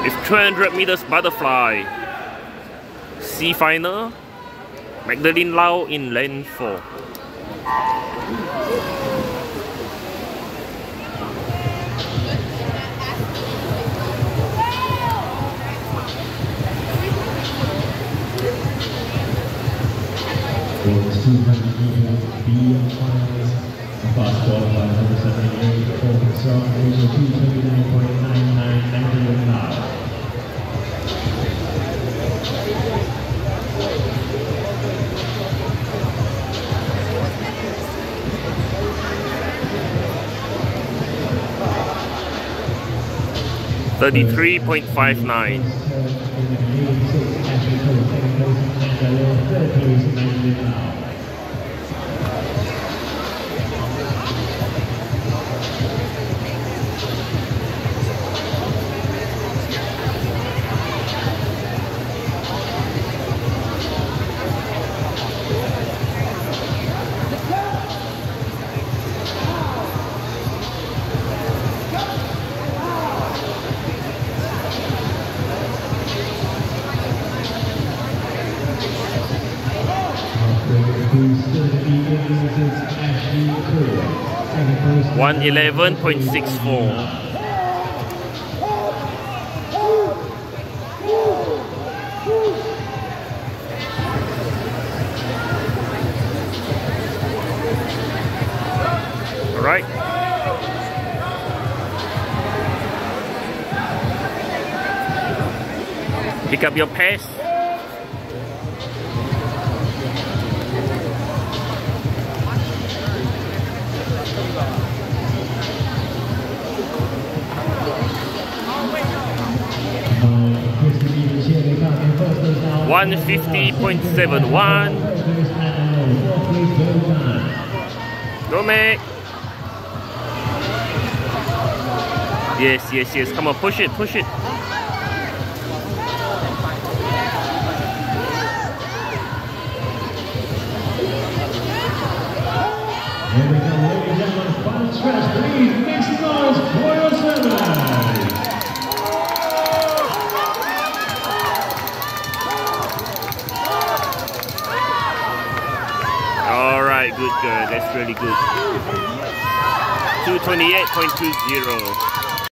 It's 200 meters butterfly. C final. Magdalene Lau in lane 4. Fast qualified 178 for Strong Asia 229.99 Magdalene Lau. $33.59. $111.64. All right. Pick up your pace. $150.71. Go, mate. Yes, yes, yes. Come on, push it, push it. Here we go, ladies and gentlemen. Final stretch, please make some noise for your service. Alright, good girl. That's really good. 228.20.